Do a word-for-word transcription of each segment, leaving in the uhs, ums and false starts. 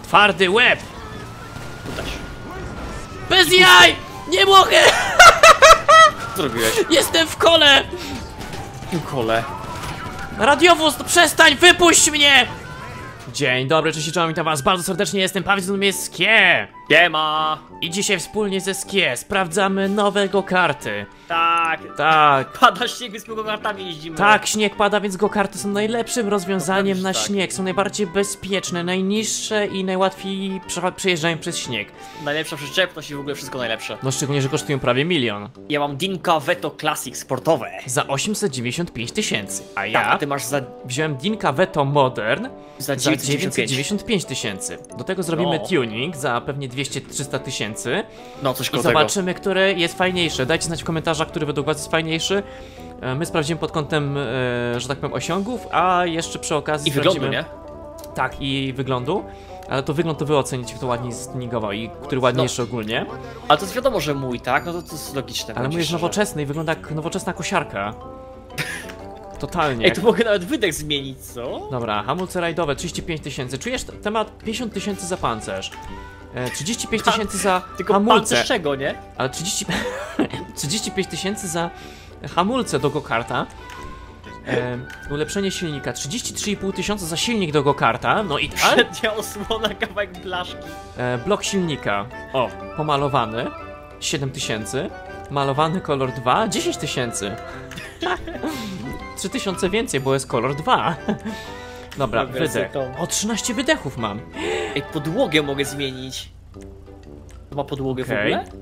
twardy łeb! Tu też. Bez jaj! Nie mogę! Co zrobiłeś? Jestem w kole! Jakim kole? Radiowóz, no przestań, wypuść mnie! Dzień dobry, cześć, czołem, witam was bardzo serdecznie, jestem Paweł, z nami jest Skie. Siema! I dzisiaj wspólnie ze Skie sprawdzamy nowe go-karty. Tak. Tak. Pada śnieg, więc my kartami jeździmy. Tak, śnieg pada, więc go-karty są najlepszym rozwiązaniem No, na tak. śnieg. Są najbardziej bezpieczne, najniższe i najłatwiej prze przejeżdżają przez śnieg. Najlepsza przyczepność i w ogóle wszystko najlepsze. No szczególnie, że kosztują prawie milion. Ja mam Dinka Veto Classic sportowe. Za osiemset dziewięćdziesiąt pięć tysięcy, a Tak, ja a ty masz za, wziąłem Dinka Veto Modern za za dziewięćset dziewięćset dziewięćdziesiąt dziewięćdziesiąt pięć tysięcy. Do tego zrobimy No. tuning za pewnie dwieście trzysta tysięcy. No coś I koło tego. zobaczymy, które jest fajniejsze. Dajcie znać w komentarzach, który według was jest fajniejszy. E, My sprawdzimy pod kątem, e, że tak powiem, osiągów, a jeszcze przy okazji I wyglądu, sprawdzimy... nie? Tak, i wyglądu. Ale to wygląd to wy ocenicie, kto ładniej stuningował i który ładniejszy ogólnie. Ale to jest wiadomo, że mój, tak? No to, to jest logiczne. Ale mój jest szczerze. nowoczesny i wygląda jak nowoczesna kosiarka. Totalnie. Ej, tu mogę nawet wydech zmienić, co? Dobra, hamulce rajdowe trzydzieści pięć tysięcy. Czujesz temat pięćdziesiąt tysięcy za pancerz. E, trzydzieści pięć tysięcy za Tylko hamulce. pan z czego, nie? Ale trzydzieści... trzydzieści pięć tysięcy za hamulce do go-karta. E, ulepszenie silnika. trzydzieści trzy i pół tysiąca za silnik do go-karta. No i tak. Przednia osłona, kawałek blaszki. E, blok silnika. O, pomalowany. siedem tysięcy. Malowany kolor dwa. dziesięć tysięcy. trzy tysiące więcej, bo jest kolor dwa. Dobra, Dobra, wydech. to- O, trzynaście wydechów mam. Ej, podłogę mogę zmienić. To ma podłogę Okej. w ogóle?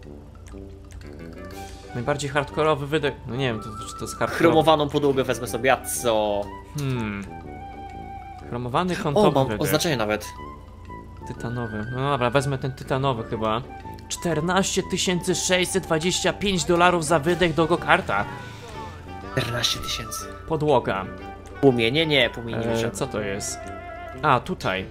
Najbardziej hardkorowy wydech. No nie wiem, to, czy to jest hardkorowy. Chromowaną podłogę wezmę sobie, a co? Hmm. Chromowany O, kątowy mam wydech. oznaczenie nawet. Tytanowy. No dobra, wezmę ten tytanowy chyba. czternaście tysięcy sześćset dwadzieścia pięć dolarów za wydech do go-karta. czternaście tysięcy. Podłoga. Płomienie? Nie, płomienie nie E, wziąłem. co to jest? A, tutaj.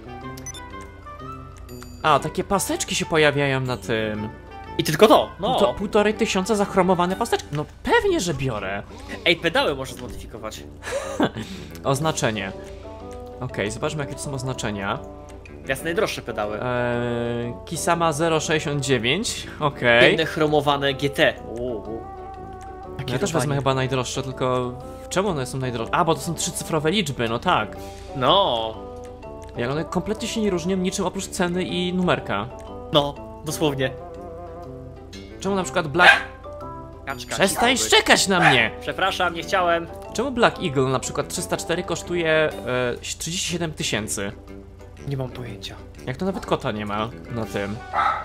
A, takie paseczki się pojawiają na tym. I tylko to, no. To półtorej tysiąca za chromowane paseczki. No pewnie, że biorę. Ej, pedały można zmodyfikować. Oznaczenie. Okej, zobaczmy jakie to są oznaczenia. Jasne, najdroższe pedały. Eee, Kisama zero sześćdziesiąt dziewięć. Okej. Piękne chromowane G T. Uuu. Ja też wezmę chyba najdroższe, tylko czemu one są najdroższe? A, bo to są trzycyfrowe liczby, no tak. No. Jak one kompletnie się nie różnią niczym oprócz ceny i numerka. No, dosłownie. Czemu na przykład Black... Kaczka. Przestań cicho być. szczekać na mnie! Przepraszam, nie chciałem. Czemu Black Eagle na przykład trzysta cztery kosztuje e, trzydzieści siedem tysięcy? Nie mam pojęcia. Jak to nawet kota nie ma na tym.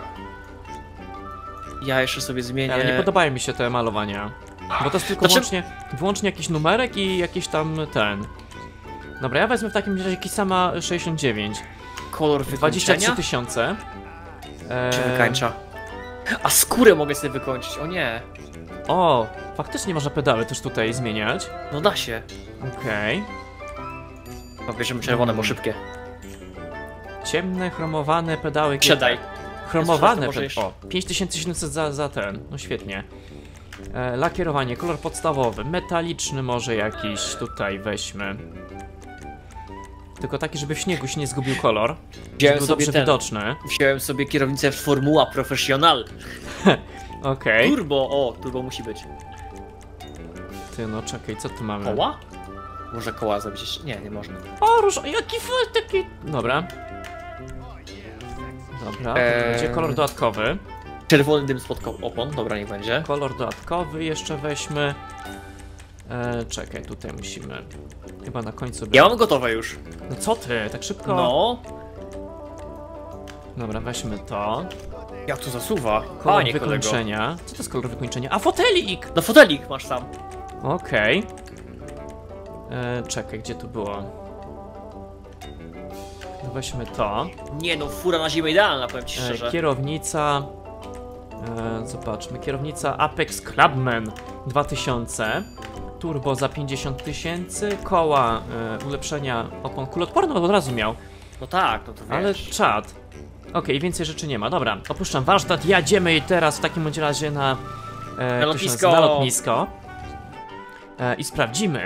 Ja jeszcze sobie zmienię. Ale nie podobają mi się te malowania. Bo to jest tylko Znaczy- wyłącznie, wyłącznie jakiś numerek i jakiś tam ten. Dobra, ja wezmę w takim razie Kisama sześćdziesiąt dziewięć. Kolor dwadzieścia trzy wykończenia? tysiące. Czy Eee, wykańcza? A skórę mogę sobie wykończyć, o nie. O, faktycznie można pedały też tutaj zmieniać. No da się. Okej. No bierzemy czerwone, bo Hmm. szybkie. Ciemne, chromowane pedały. Przedaj. Chromowane Może pedały. jeszcze- O, pięć tysięcy siedemset za, za ten. No świetnie. E, lakierowanie, kolor podstawowy. Metaliczny może jakiś tutaj weźmy. Tylko taki, żeby w śniegu się nie zgubił kolor. Żeby Wziąłem był sobie dobrze ten. widoczny. Wziąłem sobie kierownicę Formuła Professional. Okej. Turbo, o, turbo musi być. Ty, no czekaj, co tu mamy? Koła? Może koła zrobić jeszcze? Nie, nie można. O, róż, jaki f- taki... Dobra. Dobra, to Eee. będzie kolor dodatkowy. Czerwony dym spod ko- opon, dobra, niech będzie. Kolor dodatkowy jeszcze weźmy. E, czekaj, tutaj musimy. Chyba na końcu. Ja mam gotowe już. No co ty, tak szybko? No. Dobra, weźmy to. Jak to zasuwa? Kolor Panie kolego. wykończenia. Co to jest kolor wykończenia? A, fotelik! No fotelik masz sam. Okej. E, czekaj, gdzie tu było? No weźmy to. Nie no, fura na zimę idealna, powiem ci E, szczerze. kierownica. E, zobaczmy, kierownica Apex Clubman dwa tysiące. Turbo za pięćdziesiąt tysięcy. Koła e, ulepszenia opon kuloodporne od razu miał. No tak, no to wiesz. Ale czad. Okej, więcej rzeczy nie ma. Dobra, opuszczam warsztat. Jedziemy teraz w takim bądź razie na, e, jak to się lotnisko. nazywa? Na lotnisko. E, I sprawdzimy,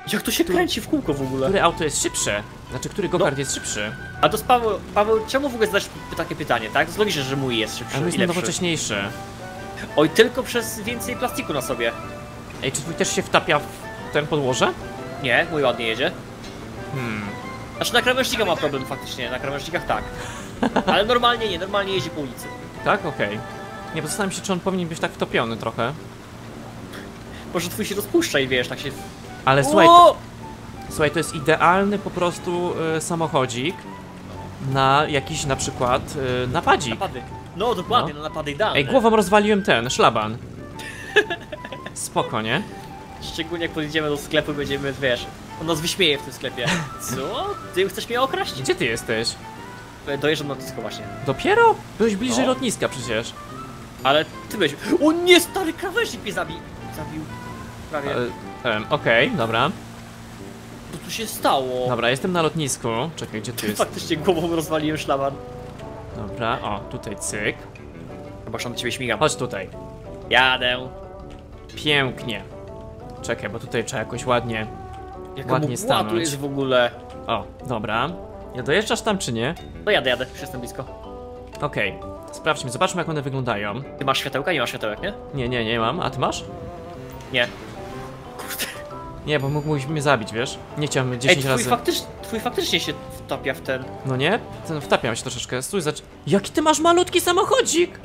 Jak to się kręci w kółko w ogóle? Które auto jest szybsze? Znaczy, który gokart jest szybszy? A to z Paweł, Paweł, czemu w ogóle zadać takie pytanie, tak? To jest logiczne, że mój jest szybszy Ale i jest lepszy. nowocześniejszy. Oj, tylko przez więcej plastiku na sobie. Ej, czy twój też się wtapia w ten podłoże? Nie, mój ładnie jedzie. Hmm. Znaczy na krawężnikach ma problem faktycznie, na krawężnikach tak. Ale normalnie nie, normalnie jeździ po ulicy. Tak? Okej. Nie, bo zastanawiam się, czy on powinien być tak wtopiony trochę. Może twój się rozpuszcza i wiesz, tak się... Ale słuchaj, O! słuchaj, to jest idealny po prostu y, samochodzik na jakiś na przykład y, napadzik. Napady. No dokładnie, No. no, napady idealne. Ej, głową rozwaliłem ten, szlaban. Spoko, nie? Szczególnie jak podjedziemy do sklepu i będziemy, wiesz, on nas wyśmieje w tym sklepie. Co? Ty chcesz mnie okraść? Gdzie ty jesteś? Dojeżdżam na lotnisko właśnie. Dopiero? Byłeś bliżej No. lotniska przecież. Ale ty byłeś... O nie, stary krawężnik mnie zabił. Zabił. Prawie. E, em, Okej, dobra. Co tu się stało? Dobra, jestem na lotnisku. Czekaj, gdzie tu jest? Faktycznie głową rozwaliłem szlaban. Dobra, o, tutaj cyk. Chyba że na ciebie śmigam. Chodź tutaj. Jadę. Pięknie. Czekaj, bo tutaj trzeba jakoś ładnie... Jaka Ładnie mgła tu stanąć. jest w ogóle. O, dobra. Ja dojeżdżasz tam czy nie? No jadę, jadę, już jestem blisko. Okej. Sprawdźmy, zobaczmy jak one wyglądają. Ty masz światełka? Nie masz światełek, nie? Nie, nie, nie mam. A ty masz? Nie. Kurde. Nie, bo mógłbyś mnie zabić, wiesz? Nie chciałem Ej, dziesięć twój, razy. faktycznie, twój faktycznie się wtapia w ten... No nie? Ten wtapiam się troszeczkę. Stój, zacz... Jaki ty masz malutki samochodzik!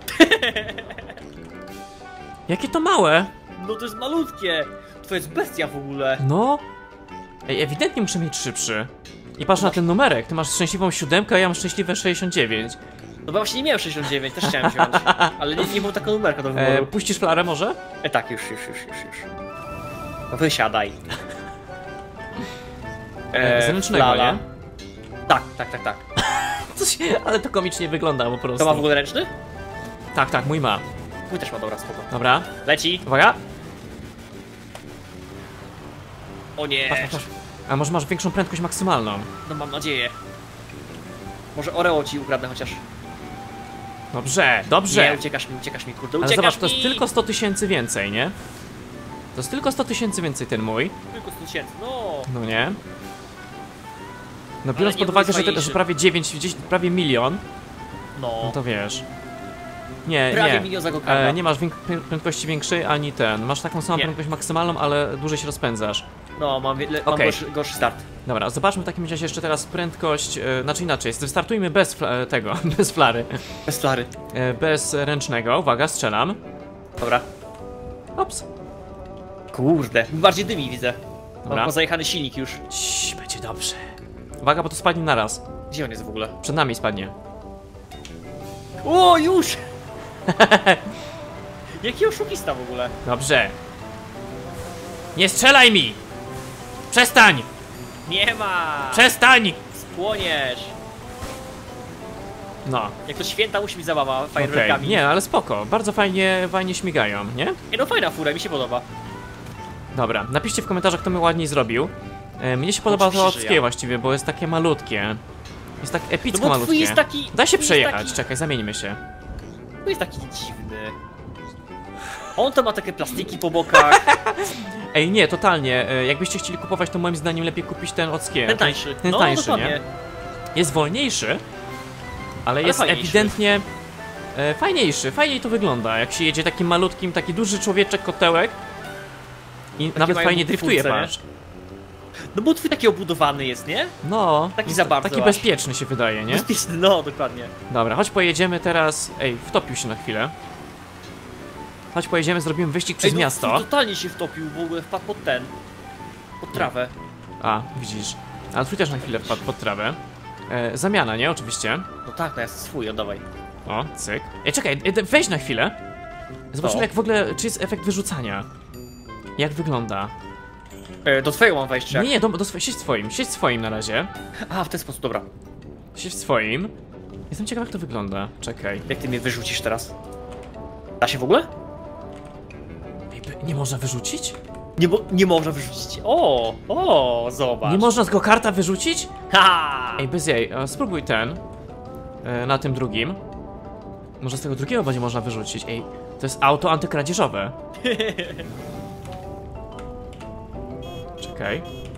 Jakie to małe! No to jest malutkie. To jest bestia w ogóle. No. Ej, ewidentnie muszę mieć szybszy. I patrz na ten numerek. Ty masz szczęśliwą siódemkę, a ja mam szczęśliwe sześćdziesiąt dziewięć. No bo właśnie nie miałem sześćdziesiąt dziewięć, też chciałem wziąć. Ale nie, nie było taka numerka do E, wyboru. puścisz flarę może? E, tak, już, już, już, już, już. No wysiadaj. E, z ręcznego, flala. nie? Tak, tak, tak, tak. Coś, ale to komicznie wygląda po prostu. To ma w ogóle ręczny? Tak, tak, mój ma. Mój też ma, dobra, spoko. Dobra. Leci. Uwaga. O nie. Patrz, patrz, patrz. A może masz większą prędkość maksymalną? No mam nadzieję. Może Oreo ci ukradnę chociaż. Dobrze, dobrze. Nie, uciekasz mi, uciekasz mi, kurde, Ale uciekasz zobacz, to mi. jest tylko sto tysięcy więcej, nie? To jest tylko sto tysięcy więcej ten mój. Tylko sto tysięcy, no. No nie? No biorąc nie pod uwagę, był że, te, że fajniejszy. prawie dziewięć, gdzieś prawie milion, No. no to wiesz. Nie, Prawie nie. milion za go E, nie masz wiek- prę- prędkości większej ani ten. Masz taką samą Nie. prędkość maksymalną, ale dłużej się rozpędzasz. No, mam, wiele, mam Okej. gorszy, gorszy start. Dobra, zobaczmy w takim razie jeszcze teraz prędkość, e, znaczy inaczej, startujmy bez fla- e, tego, bez flary, Bez flary. e, bez ręcznego, uwaga, strzelam. Dobra. Ops. Kurde, bardziej dymi widzę. Dobra. Mam pozajechany silnik już. Ciii, będzie dobrze. Uwaga, bo to spadnie naraz. Gdzie on jest w ogóle? Przed nami spadnie. O, już! Jaki oszukista w ogóle? Dobrze. Nie strzelaj mi! Przestań! Nie ma! Przestań! Spłoniesz! No, Jak to święta musi być zabawa okej. fajerwerkami. Nie, ale spoko. Bardzo fajnie, fajnie śmigają, nie? Nie no, fajna fura, mi się podoba. Dobra, napiszcie w komentarzach, kto mi ładniej zrobił. E, mnie się podoba to Oczywiście, że Ockie ja. właściwie, bo jest takie malutkie. Jest tak epicko No bo malutkie. twój jest taki... Da się twój przejechać, Jest taki, czekaj, zamieńmy się. twój jest taki dziwny. On to ma takie plastiki po bokach. Ej, nie, totalnie. E, jakbyście chcieli kupować, to moim zdaniem lepiej kupić ten Ockie. Ten tańszy. Ten No, tańszy, dokładnie. nie? Jest wolniejszy, ale, jest fajniejszy. ewidentnie e, fajniejszy. Fajniej to wygląda, jak się jedzie takim malutkim, taki duży człowieczek, kotełek. I nawet mają fajnie driftuje, twórcę, nie? patrz. No bo twój taki obudowany jest, nie? No, Taki jest za bardzo taki aż. bezpieczny się wydaje, nie? Bezpieczny, no dokładnie. Dobra, chodź pojedziemy teraz. Ej, wtopił się na chwilę. Chodź pojedziemy, zrobimy wyścig przez Ej, no, miasto. twój totalnie się wtopił, w ogóle wpadł pod ten. Pod trawę. A, widzisz. Ale twój też na chwilę wpadł pod trawę. E, zamiana, nie? Oczywiście. No tak, no ja swój, oddawaj. O, cyk. Ej, czekaj, e, weź na chwilę. Zobaczymy Co? jak w ogóle, czy jest efekt wyrzucania. Jak wygląda. E, do twojego mam wejść, czy jak? Nie, nie, do, do swo- siedź swoim, siedź swoim na razie. A, w ten sposób, dobra. Siedź swoim. Jestem ciekaw jak to wygląda. Czekaj. Jak ty mnie wyrzucisz teraz? Da się w ogóle? Ej, by- nie można wyrzucić? Nie, bo, nie można wyrzucić. O, o, zobacz. Nie można z go-karta wyrzucić? Ha! Ej, bez jej, e, spróbuj ten. E, na tym drugim. Może z tego drugiego będzie można wyrzucić. Ej, to jest auto antykradzieżowe. Czekaj.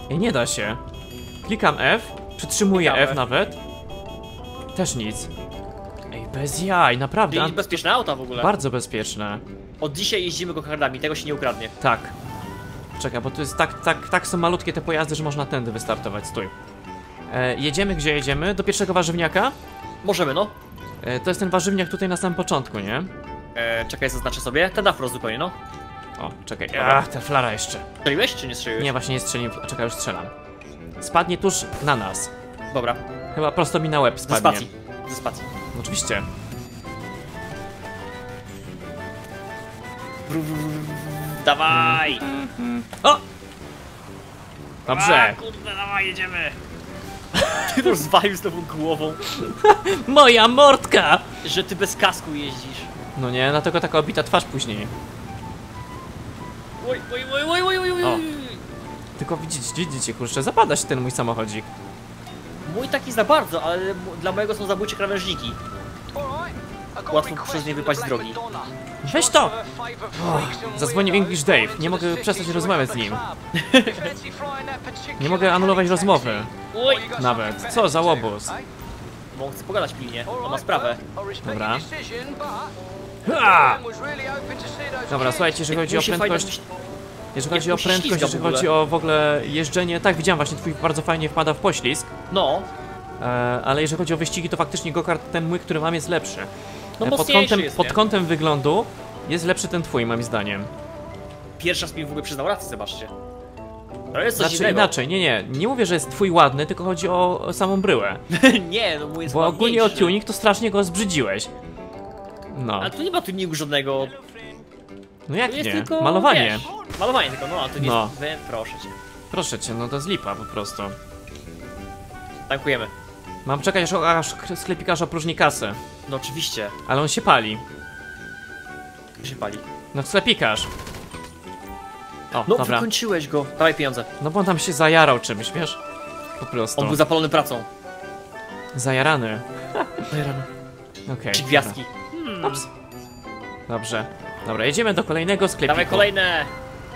Ej, nie da się. Klikam F, przytrzymuję Klikamy. F nawet. Też nic. Ej, bez jaj, naprawdę. Czyli bezpieczne auta w ogóle. Bardzo bezpieczne. Od dzisiaj jeździmy go-kardami, tego się nie ukradnie. Tak. Czekaj, bo to jest tak, tak, tak są malutkie te pojazdy, że można tędy wystartować. Stój. E, jedziemy, gdzie jedziemy? Do pierwszego warzywniaka? Możemy, no. E, to jest ten warzywniak tutaj na samym początku, nie? E, czekaj, zaznaczę sobie. Ten na wprost zupełnie, no. O, czekaj. Dobra. Ach, ta flara jeszcze. Strzeliłeś czy nie strzeliłeś? Nie, właśnie nie strzeliłem. Czekaj, już strzelam. Spadnie tuż na nas. Dobra. Chyba prosto mi na łeb Ze spadnie. spacji. Ze spacji. Oczywiście. Dawaj! O! Dobrze. A, kurde, dawaj, jedziemy! Ty rozwalił znowu głową, Moja mordka! że ty bez kasku jeździsz. No nie, dlatego taka obita twarz później. Oj, oj, oj, oj, oj, oj, oj. O. Tylko widzicie, widzicie, kurczę, zapada się ten mój samochodzik. Mój taki za bardzo, ale m- dla mojego są zabójcze krawężniki. Łatwo przez nie wypaść z drogi. Weź to! Zadzwonił English Dave, nie mogę przestać rozmawiać z nim. Nie mogę anulować rozmowy. Oj! Nawet. Co za łobuz. Bo on chce pogadać pilnie, on ma sprawę. Dobra. Ha! Dobra, słuchajcie, jeżeli chodzi o Musi prędkość, fajnie- jeżeli chodzi o jak mu się prędkość, ślizga w jeżeli ogóle. chodzi o w ogóle jeżdżenie, tak, widziałem właśnie, twój bardzo fajnie wpada w poślizg, No, e, ale jeżeli chodzi o wyścigi, to faktycznie go-kart ten mój, który mam, jest lepszy. no E, pod mocniejszy kątem, jest, pod nie? kątem wyglądu jest lepszy ten twój, moim zdaniem. Pierwszy raz mi w ogóle przyznał rację, zobaczcie. To jest coś Znaczy innego. inaczej, nie, nie, nie mówię, że jest twój ładny, tylko chodzi o, o samą bryłę. Nie, no mój jest Bo ogólnie o ładniejszy. tuning to strasznie go zbrzydziłeś. No, Ale tu nie ma tuningu żadnego. no jak Tu jest nie? tylko, Malowanie. Wiesz, malowanie tylko, no a tu nie No. jest... Wy- Proszę cię. Proszę cię, no to jest lipa po prostu. Tankujemy. Mam czekać, aż, aż sklepikarz opróżni kasę. No oczywiście. Ale on się pali. Tu się pali. No sklepikarz. O, No dobra. wykończyłeś go. Dawaj pieniądze. No bo on tam się zajarał czymś, wiesz? Po prostu. On był zapalony pracą. Zajarany. Okej. Czy gwiazdki. dobra. Ups. Dobrze. Dobra, jedziemy do kolejnego sklepiku. Dawaj kolejne.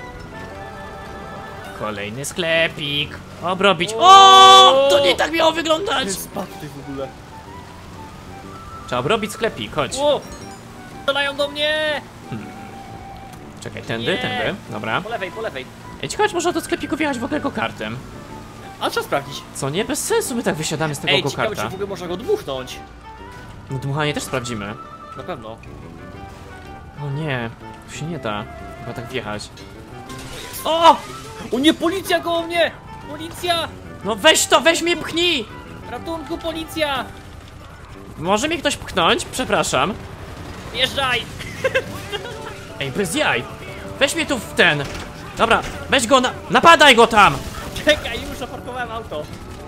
Kolejny sklepik. Obrobić. O! To nie tak miało wyglądać! Spadł ty w ogóle. Trzeba obrobić sklepik, chodź. O! Strzelają do mnie! Czekaj, tędy, Nie. tędy. Dobra. Po lewej, po lewej. Ej, ciekawe, czy można do sklepiku wjechać w ogóle go-kartem. A trzeba sprawdzić. Co nie? Bez sensu my tak wysiadamy z tego Ej, ciekawe, czy go-karta. w ogóle można go dmuchnąć. No dmuchanie też sprawdzimy. Na pewno. O nie, tu się nie da chyba tak wjechać. O! O nie, policja koło mnie! Policja! No weź to, weź mnie pchnij! Ratunku, policja! Może mnie ktoś pchnąć? Przepraszam. Wjeżdżaj! Ej, bez jaj! Weź mnie tu w ten! Dobra, weź go na... Napadaj go tam! Czekaj, już zaparkowałem auto.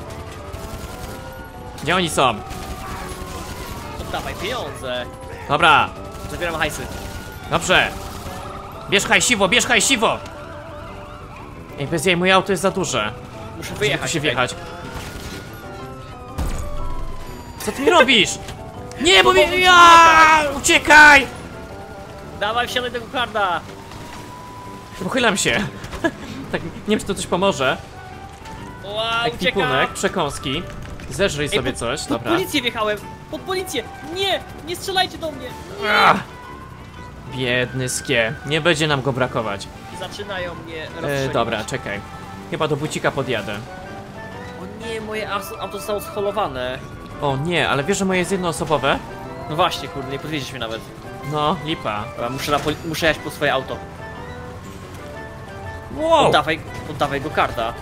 Gdzie oni są? Oddawaj pieniądze. Dobra, Zabieram hajsy. dobrze. Bierz hajsiwo, bierz hajsiwo! Ej, bez jaj, moje auto jest za duże. Muszę Żeby tu wyjechać. się czekaj. wjechać. Co ty mi robisz? Nie, bo mi... Pomóż mi Ja! Uciekaj! Dawaj, wsiadaj tego karda. Pochylam się. Tak, nie wiem, czy to coś pomoże. Wow, Ekwipunek, uciekam. przekąski. Zeżryj Ej, sobie pod- coś, Pod dobra. policję wjechałem. Pod policję. Nie, nie strzelajcie do mnie. Ach! Biedny skie. Nie będzie nam go brakować. Zaczynają mnie E, rozstrzeliwać. dobra, czekaj. Chyba do bucika podjadę. O nie, moje as- auto zostało scholowane. O nie, ale wiesz, że moje jest jednoosobowe? No właśnie, kurde, nie podwiedziesz mnie nawet. No, lipa. Dobra, muszę, na poli- muszę jechać po swoje auto. Wow! Oddawaj, oddawaj go karta.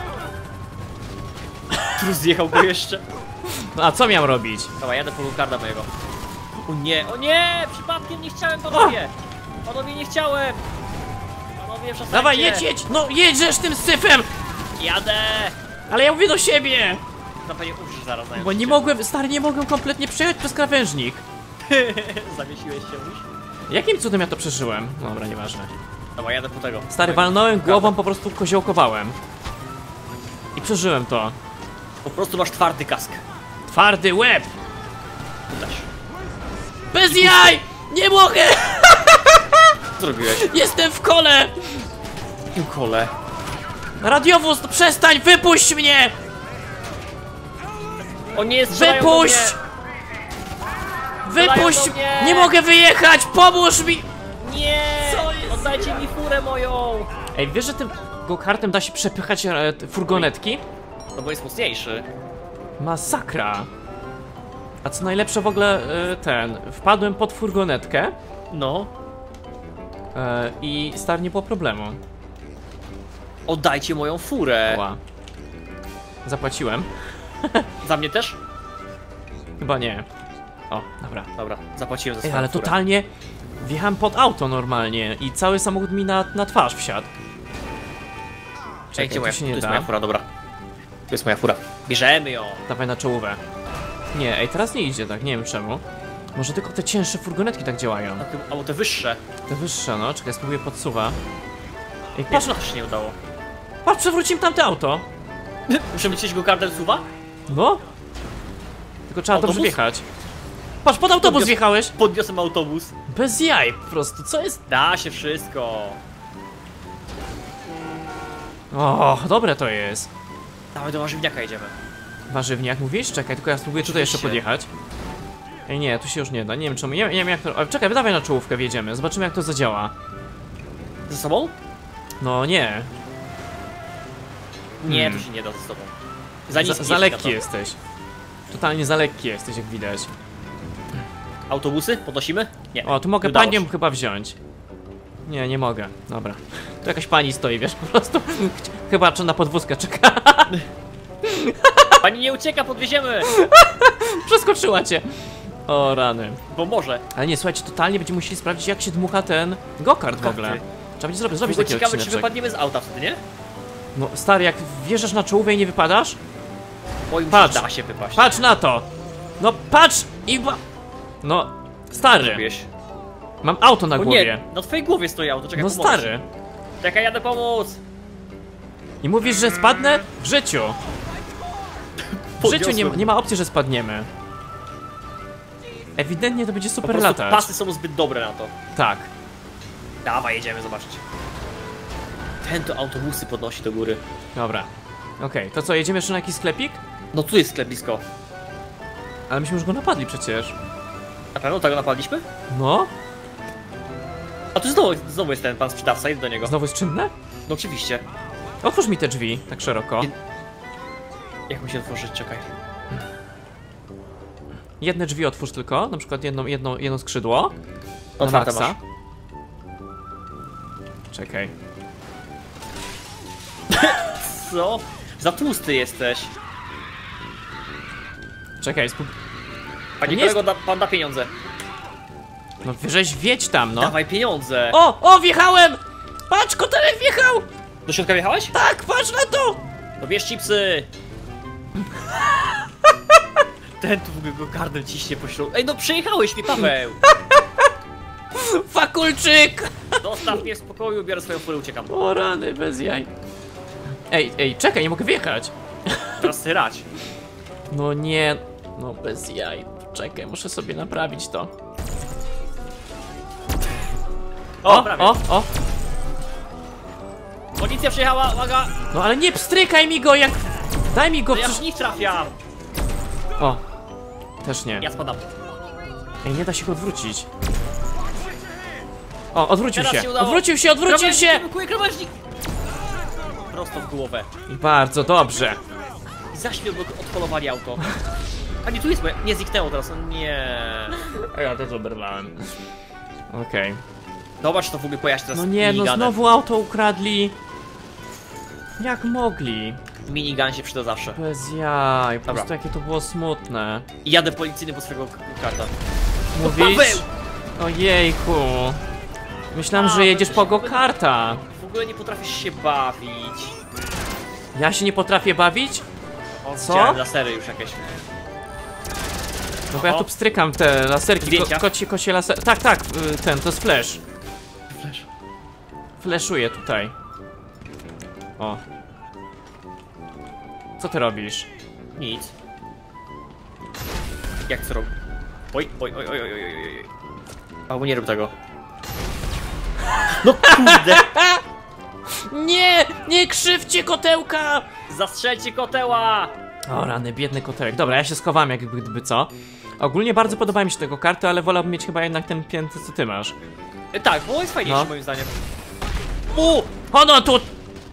Tu zjechał go jeszcze. No a co miałem robić? Dobra, jadę po karda mojego. O nie, o nie! Przypadkiem nie chciałem, panowie! Panowie, nie chciałem! Panowie, przestańcie! Dawaj, jedź, jedź! No, jedziesz tym syfem! Jadę! Ale ja mówię do siebie! No pewnie umrzesz zaraz, Bo nie mogłem, stary, nie mogłem kompletnie przejechać przez krawężnik. Zawiesiłeś się, mówisz? Jakim cudem ja to przeżyłem? Dobra, nieważne. Dobra, jadę po tego. Stary, walnąłem głową, po prostu koziołkowałem. I przeżyłem to. Po prostu masz twardy kask. Twardy łeb! Tu też. Bez jaj! Nie mogę! Co zrobiłeś? Jestem w kole! Jakim kole? Radiowóz, no przestań, wypuść mnie! O nie, strzelają do Wypuść! mnie. Wypuść! do mnie! Nie mogę wyjechać, pomóż mi! Nie! Co jest? Oddajcie mi furę moją! Ej, wiesz, że tym go-kartem da się przepychać e, t- furgonetki? No bo jest mocniejszy. Masakra! A co najlepsze w ogóle, e, ten, wpadłem pod furgonetkę No. e, i stary, nie było problemu. Oddajcie moją furę. Ła. Zapłaciłem. Za mnie też? Chyba nie. O, dobra. Dobra, zapłaciłem za Ej, swoją ale furę. totalnie wjechałem pod auto normalnie i cały samochód mi na, na twarz wsiadł. Ej, Czekaj, gdzie to moja, się tu nie jest da. moja fura, dobra. Tu jest moja fura. Bierzemy ją. Dawaj na czołówę. Nie, ej, teraz nie idzie tak, nie wiem czemu. Może tylko te cięższe furgonetki tak działają. A ty- Albo te wyższe. Te wyższe, no, czekaj, spróbuję podsuwa. Ej, Nie, patrz, to no, też się nie udało. patrz, przewróciłem tamte auto. Muszę wyciąć go kartę suwa? No. Tylko trzeba Autobus? dobrze wjechać. Patrz, pod autobus Podnios- wjechałeś. Podniosłem autobus. Bez jaj, po prostu, co jest? Da się wszystko. O, dobre to jest. Dawaj do warzywniaka jedziemy. Warzywniak mówisz? Czekaj, tylko ja spróbuję tutaj jeszcze Oczywiście. podjechać. Ej, nie, tu się już nie da, nie wiem czemu, nie, nie wiem jak to... Ale czekaj, dawaj na czołówkę wjedziemy, zobaczymy jak to zadziała. Ze sobą? No nie, Nie, Hmm. to się nie da ze sobą. Za, za, niski za jest lekki na to. jesteś. Totalnie za lekki jesteś, jak widać. Autobusy? Podnosimy? Nie. O, tu mogę nie udało panią się. chyba wziąć. Nie, nie mogę, dobra. Tu jakaś pani stoi, wiesz, po prostu. Chyba czy na podwózkę czeka. Pani nie ucieka, podwieziemy! Przeskoczyła cię. O rany. Bo może. Ale nie, słuchajcie, totalnie będziemy musieli sprawdzić, jak się dmucha ten go-kart w ogóle. Karty. Trzeba będzie zrobić, zrobić Bo taki ciekawe, czy odcineczek. wypadniemy z auta wtedy, nie? No stary, jak wjeżdżasz na czołówę i nie wypadasz? Oj, Patrz. da się wypaść. Patrz na to! No patrz i ba... No, stary, Zrobiłeś. mam auto na O głowie. nie, na twojej głowie stoi auto, czekaj, No pomogę stary. ci. Czekaj, jadę pomóc! I mówisz, że spadnę? W życiu. W życiu nie, Podniosłem. nie ma opcji, że spadniemy. Ewidentnie to będzie Po super prostu latać. pasy są zbyt dobre na to. Tak. Dawaj, jedziemy zobaczyć. Ten to autobusy podnosi do góry. Dobra. Okej, to co, jedziemy jeszcze na jakiś sklepik? No tu jest sklep blisko. Ale myśmy już go napadli przecież. Na pewno tego napadliśmy? No? A tu znowu, znowu jest ten pan sprzedawca, idź do niego. Znowu jest czynne? No oczywiście. Otwórz mi te drzwi, tak szeroko. Nie- Jak mu się otworzyć, czekaj. Jedne drzwi otwórz tylko, na przykład jedno, jedno, jedno skrzydło. Na Otwarte maksa. masz. Czekaj. Co? Za tłusty jesteś. Czekaj, spób... Panie Nie kolego, da, pan da pieniądze. No wyżeś wiedź tam, no. Dawaj pieniądze. O, o, wjechałem! Patrz, kotelek wjechał! Do środka wjechałeś? Tak, patrz na to! No bierz chipsy. Ten tu w ogóle go gardem ciśnie po środku. Ej, no przejechałeś mi, Paweł! Fakulczyk! Dostaw mnie w spokoju, biorę swoją furę, uciekam. O rany, bez jaj. Ej, ej, czekaj, nie mogę wjechać. Teraz syrać. No nie, no bez jaj. Czekaj, muszę sobie naprawić to. O, O, prawie. o, o. Policja przyjechała, uwaga! No ale nie pstrykaj mi go jak... Daj mi go No ja przecież... w nich trafiam! O. Też nie. Ja spadam. Ej, nie da się go odwrócić. O, odwrócił Teraz się. się udało. Odwrócił się, odwrócił Krawężnik, się! blokuje krawężnik! Prosto w głowę. I bardzo dobrze. I za chwilę odholowali auto. A nie, tu jest moje... Nie zniknęło teraz, o nie. A ja też oberwałem. Okej. Zobacz, to w ogóle pojawia się teraz No nie, no miniganem. znowu auto ukradli. Jak mogli? Minigun się przyda zawsze. Bez jaj, po Dobra. prostu jakie to było smutne. I jadę policyjny po swojego karta. Mówisz? Paweł! Ojejku. Myślałem, Paweł, że jedziesz to po się go chyba- karta. W ogóle nie potrafisz się bawić. Ja się nie potrafię bawić? O, Co? widziałem lasery już jakieś. No bo ja Oho. tu pstrykam te laserki, ko Zdjęcia? kocie, kocie laser... Tak, tak, y, ten, to jest flash. Flash. Flashuję tutaj. O. Co ty robisz? Nic. Jak co robi? Oj, oj, oj, oj, oj, oj, oj, oj. Albo nie rób tego. No kurde! Nie! Nie krzywcie kotełka! Zastrzelcie koteła! O rany, biedny kotełek. Dobra, ja się schowam jakby gdyby co. Ogólnie bardzo podobają mi się tego karty, ale wolałbym mieć chyba jednak ten pięty, co ty masz. E, tak, bo jest fajniejszy No. moim zdaniem. U! O no tu!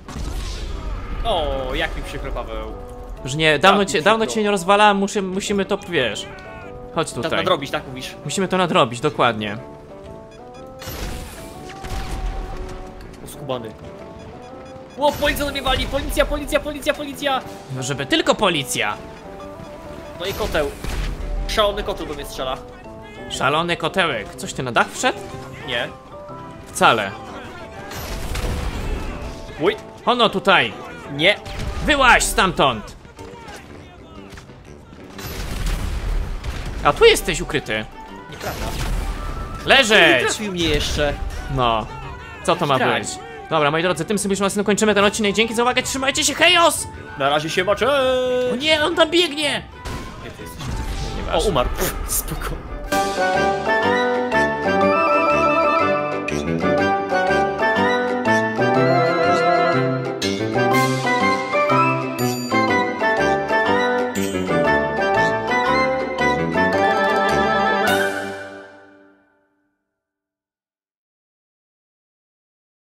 O, jak mi przykro, Paweł. Już nie, dawno Tak, cię, mi dawno przykro. cię nie rozwalałem, muszę, musimy to, wiesz. Chodź Tak tutaj. nadrobić, tak mówisz? Musimy to nadrobić, dokładnie. Uskubany. O, policja do mnie wali! Policja, policja, policja, policja! No żeby tylko policja. No i koteł. Szalony koteł do mnie strzela. Szalony kotełek. Coś ty na dach wszedł? Nie. Wcale. Uj. Ono tutaj. Nie. Wyłaź stamtąd. A tu jesteś ukryty. Nieprawda. Nie Leżeć! trafił mnie jeszcze. No. Co to ma Straj. być? Dobra, moi drodzy, tym symbolicznym kończymy ten odcinek. Dzięki za uwagę, trzymajcie się, hejos! Na razie się ma, O cześć! nie, on tam biegnie! Gdzie ty jesteś? Nieważne. O, umarł. Spoko.